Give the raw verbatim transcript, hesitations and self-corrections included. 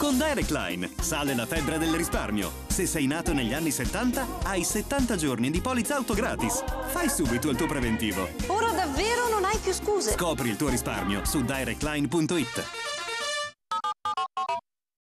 Con Direct Line sale la febbre del risparmio. Se sei nato negli anni settanta, hai settanta giorni di polizza auto gratis. Fai subito il tuo preventivo. Ora davvero non hai più scuse. Scopri il tuo risparmio su direct line punto it.